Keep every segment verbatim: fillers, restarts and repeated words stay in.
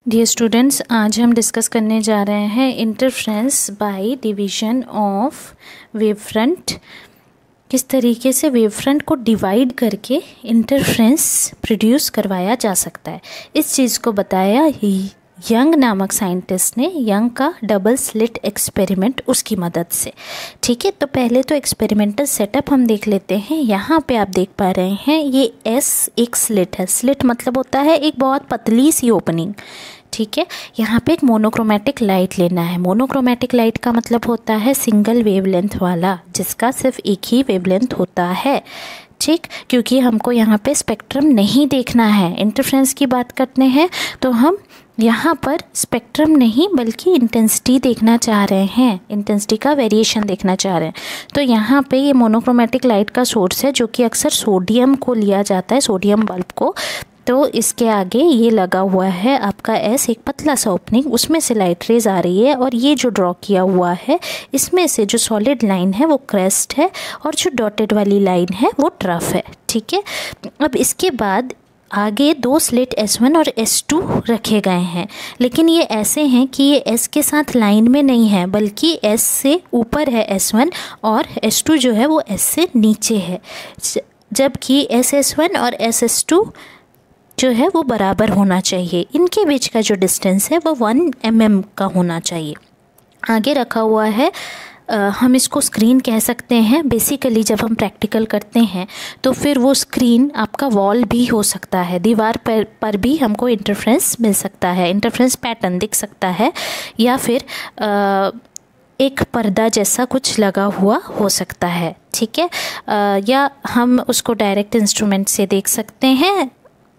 Dear students, आज हम discuss करने जा रहे हैं interference by division of wave front. किस तरीके से वेव फ्रंट को डिवाइड करके इंटरफ्रेंस प्रोड्यूस करवाया जा सकता है, इस चीज़ को बताया ही यंग नामक साइंटिस्ट ने, यंग का डबल स्लिट एक्सपेरिमेंट उसकी मदद से। ठीक है, तो पहले तो एक्सपेरिमेंटल सेटअप हम देख लेते हैं। यहाँ पे आप देख पा रहे हैं ये एस एक स्लिट है। स्लिट मतलब होता है एक बहुत पतली सी ओपनिंग। ठीक है, यहाँ पे एक मोनोक्रोमेटिक लाइट लेना है। मोनोक्रोमेटिक लाइट का मतलब होता है सिंगल वेवलेंथ वाला, जिसका सिर्फ एक ही वेवलेंथ होता है। ठीक, क्योंकि हमको यहाँ पे स्पेक्ट्रम नहीं देखना है, इंटरफ्रेंस की बात करते हैं तो हम यहाँ पर स्पेक्ट्रम नहीं बल्कि इंटेंसिटी देखना चाह रहे हैं, इंटेंसिटी का वेरिएशन देखना चाह रहे हैं। तो यहाँ पे ये मोनोक्रोमेटिक लाइट का सोर्स है, जो कि अक्सर सोडियम को लिया जाता है, सोडियम बल्ब को। तो इसके आगे ये लगा हुआ है आपका एस, एक पतला सा ओपनिंग, उसमें से लाइट रेज आ रही है। और ये जो ड्रॉ किया हुआ है इसमें से जो सॉलिड लाइन है वो क्रेस्ट है, और जो डॉटेड वाली लाइन है वो ट्रफ है। ठीक है, अब इसके बाद आगे दो स्लिट एस वन और एस टू रखे गए हैं, लेकिन ये ऐसे हैं कि ये एस के साथ लाइन में नहीं है, बल्कि एस से ऊपर है एस वन और एस टू जो है वो एस से नीचे है। जबकि एस एस वन और एस एस टू जो है वो बराबर होना चाहिए। इनके बीच का जो डिस्टेंस है वो वन एम एम का होना चाहिए। आगे रखा हुआ है, आ, हम इसको स्क्रीन कह सकते हैं। बेसिकली जब हम प्रैक्टिकल करते हैं तो फिर वो स्क्रीन आपका वॉल भी हो सकता है, दीवार पर पर भी हमको इंटरफ्रेंस मिल सकता है, इंटरफ्रेंस पैटर्न दिख सकता है, या फिर आ, एक पर्दा जैसा कुछ लगा हुआ हो सकता है। ठीक है, आ, या हम उसको डायरेक्ट इंस्ट्रूमेंट से देख सकते हैं,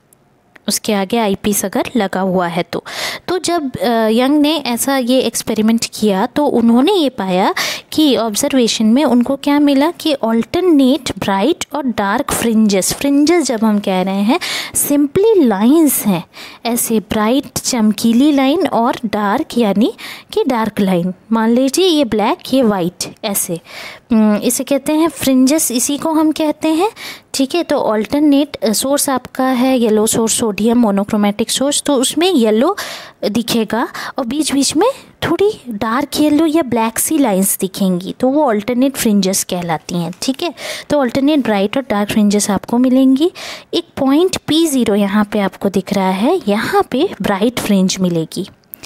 उसके आगे आईपीस अगर लगा हुआ है तो तो जब यंग ने ऐसा ये एक्सपेरिमेंट किया तो उन्होंने ये पाया कि ऑब्जर्वेशन में उनको क्या मिला कि ऑल्टरनेट ब्राइट और डार्क फ्रिंजेस, फ्रिंजेस जब हम कह रहे हैं सिंपली लाइंस हैं, ऐसे ब्राइट चमकीली लाइन और डार्क यानी कि डार्क लाइन। मान लीजिए ये ब्लैक ये वाइट, ऐसे इसे कहते हैं फ्रिंजेस, इसी को हम कहते हैं। ठीक है, तो ऑल्टरनेट सोर्स आपका है yellow source, sodium monochromatic source, तो उसमें येलो दिखेगा और बीच बीच में थोड़ी डार्क येलो या ब्लैक सी लाइंस दिखेंगी, तो वो ऑल्टरनेट फ्रिंजेस कहलाती हैं। ठीक है, तो ऑल्टरनेट ब्राइट और डार्क फ्रिंजेस आपको मिलेंगी। एक पॉइंट पी ज़ीरो यहाँ पे आपको दिख रहा है, यहाँ पे ब्राइट फ्रिंज मिलेगी,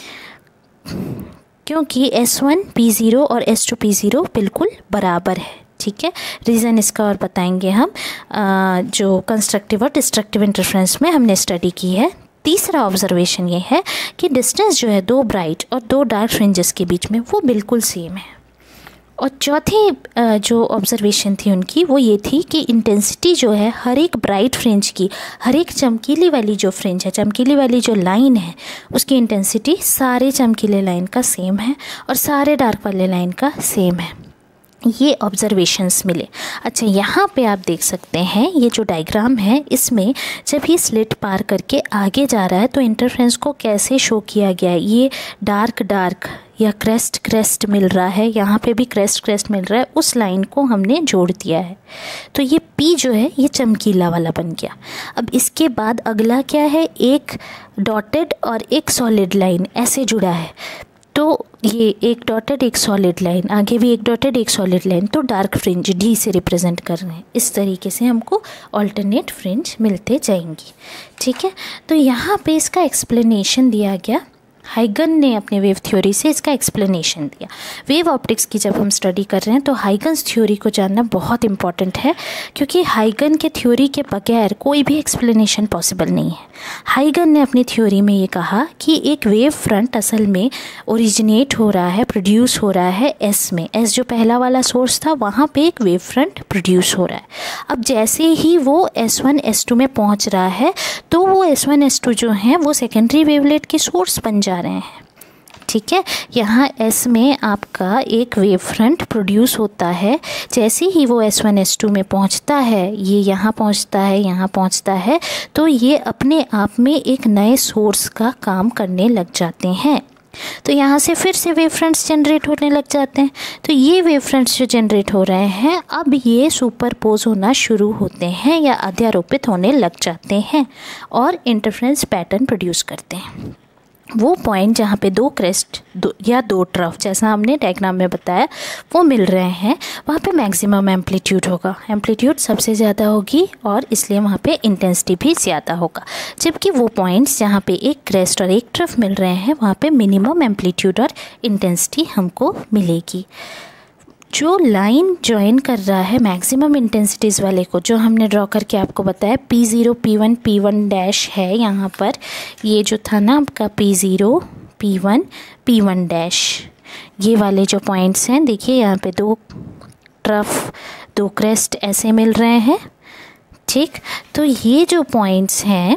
क्योंकि एस वन पी ज़ीरो और एस टू पी ज़ीरो बिल्कुल बराबर है। ठीक है, रीज़न इसका और बताएंगे हम, आ, जो कंस्ट्रक्टिव और डिस्ट्रक्टिव इंटरफ्रेंस में हमने स्टडी की है। तीसरा ऑब्जर्वेशन ये है कि डिस्टेंस जो है दो ब्राइट और दो डार्क फ्रिंजेस के बीच में वो बिल्कुल सेम है। और चौथी जो ऑब्जर्वेशन थी उनकी वो ये थी कि इंटेंसिटी जो है हर एक ब्राइट फ्रिंज की, हर एक चमकीली वाली जो फ्रिंज है, चमकीली वाली जो लाइन है, उसकी इंटेंसिटी सारे चमकीले लाइन का सेम है और सारे डार्क वाले लाइन का सेम है। ये ऑब्जर्वेशंस मिले। अच्छा, यहाँ पे आप देख सकते हैं ये जो डायग्राम है, इसमें जब ये स्लिट पार करके आगे जा रहा है तो इंटरफ्रेंस को कैसे शो किया गया है। ये डार्क डार्क या क्रेस्ट क्रेस्ट मिल रहा है, यहाँ पे भी क्रेस्ट क्रेस्ट मिल रहा है, उस लाइन को हमने जोड़ दिया है। तो ये पी जो है ये चमकीला वाला बन गया। अब इसके बाद अगला क्या है, एक डॉटेड और एक सॉलिड लाइन ऐसे जुड़ा है, तो ये एक डॉटेड एक सॉलिड लाइन, आगे भी एक डॉटेड एक सॉलिड लाइन, तो डार्क फ्रिंज डी से रिप्रेजेंट कर रहे हैं। इस तरीके से हमको ऑल्टरनेट फ्रिंज मिलते जाएंगी। ठीक है, तो यहाँ पे इसका एक्सप्लेनेशन दिया गया, हाइगन ने अपने वेव थ्योरी से इसका एक्सप्लेनेशन दिया। वेव ऑप्टिक्स की जब हम स्टडी कर रहे हैं तो हाइगन्स थ्योरी को जानना बहुत इंपॉर्टेंट है, क्योंकि हाइगन के थ्योरी के बगैर कोई भी एक्सप्लेनेशन पॉसिबल नहीं है। हाइगन ने अपनी थ्योरी में ये कहा कि एक वेव फ्रंट असल में ओरिजिनेट हो रहा है, प्रोड्यूस हो रहा है एस में। एस जो पहला वाला सोर्स था वहाँ पे एक वेव फ्रंट प्रोड्यूस हो रहा है। अब जैसे ही वो एस वन एस टू में पहुँच रहा है तो वो एस वन एस टू जो हैं वो सेकेंडरी वेवलेट के सोर्स बन जा रहे हैं। ठीक है, यहाँ एस में आपका एक वेव फ्रंट प्रोड्यूस होता है। जैसे ही वो एस वन एस टू में पहुँचता है, ये यहाँ पहुँचता है, यहाँ पहुँचता है, तो ये अपने आप में एक नए सोर्स का काम करने लग जाते हैं। तो यहाँ से फिर से वेव फ्रंट्स जनरेट होने लग जाते हैं। तो ये वेव फ्रंट्स जो जनरेट हो रहे हैं अब ये सुपरपोज होना शुरू होते हैं या अध्यारोपित होने लग जाते हैं और इंटरफ्रेंस पैटर्न प्रोड्यूस करते हैं। वो पॉइंट जहाँ पे दो क्रेस्ट दो या दो ट्रफ जैसा हमने डायग्राम में बताया वो मिल रहे हैं, वहाँ पे मैक्सिमम एम्पलीट्यूड होगा, एम्पलीट्यूड सबसे ज़्यादा होगी और इसलिए वहाँ पे इंटेंसिटी भी ज़्यादा होगा। जबकि वो पॉइंट्स जहाँ पे एक क्रेस्ट और एक ट्रफ मिल रहे हैं वहाँ पे मिनिमम एम्पलीट्यूड और इंटेंसिटी हमको मिलेगी। जो लाइन ज्वाइन कर रहा है मैक्सिमम इंटेंसिटीज़ वाले को, जो हमने ड्रॉ करके आपको बताया P zero P one P one dash है यहाँ पर, ये जो था ना आपका P zero P one P one dash, ये वाले जो पॉइंट्स हैं देखिए यहाँ पे दो ट्रफ दो क्रेस्ट ऐसे मिल रहे हैं, ठीक। तो ये जो पॉइंट्स हैं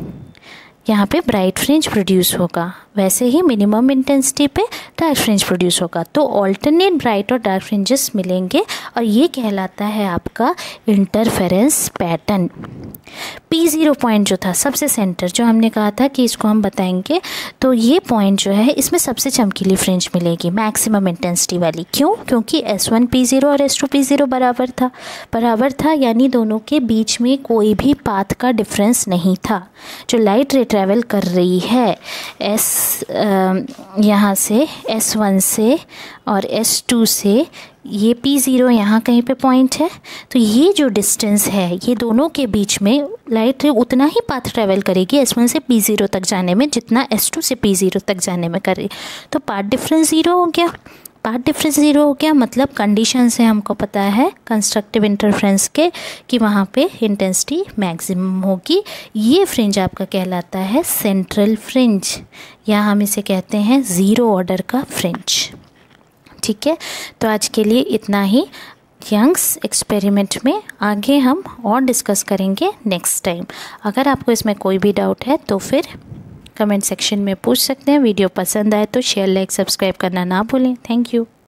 यहाँ पे ब्राइट फ्रिंज प्रोड्यूस होगा, वैसे ही मिनिमम इंटेंसिटी पे डार्क फ्रिंज प्रोड्यूस होगा। तो ऑल्टरनेट ब्राइट और डार्क फ्रिंजेस मिलेंगे और ये कहलाता है आपका interference pattern. P zero point जो था सबसे सेंटर, जो हमने कहा था कि इसको हम बताएंगे, तो ये पॉइंट जो है इसमें सबसे चमकीली फ्रिंज मिलेगी मैक्सिमम इंटेंसिटी वाली। क्यों? क्योंकि एस वन पी ज़ीरो और एस टू पी ज़ीरो बराबर था बराबर था यानी दोनों के बीच में कोई भी पाथ का डिफरेंस नहीं था। जो लाइट रे ट्रैवल कर रही है एस यहाँ से एस वन से और एस टू से, ये पी ज़ीरो यहाँ कहीं पे पॉइंट है, तो ये जो डिस्टेंस है ये दोनों के बीच में लाइट रे उतना ही पाथ ट्रैवल करेगी एस वन से पी ज़ीरो तक जाने में जितना एस टू से पी ज़ीरो तक जाने में कर रही। तो पाथ डिफरेंस ज़ीरो हो गया। पाथ डिफरेंस ज़ीरो हो गया मतलब कंडीशन से हमको पता है कंस्ट्रक्टिव इंटरफ्रेंस के कि वहाँ पे इंटेंसिटी मैक्सिमम होगी। ये फ्रिंज आपका कहलाता है सेंट्रल फ्रिंज, या हम इसे कहते हैं ज़ीरो ऑर्डर का फ्रिंज, ठीक है। तो आज के लिए इतना ही। यंग्स एक्सपेरिमेंट में आगे हम और डिस्कस करेंगे नेक्स्ट टाइम। अगर आपको इसमें कोई भी डाउट है तो फिर कमेंट सेक्शन में पूछ सकते हैं। वीडियो पसंद आए तो शेयर लाइक सब्सक्राइब करना ना भूलें। Thank you.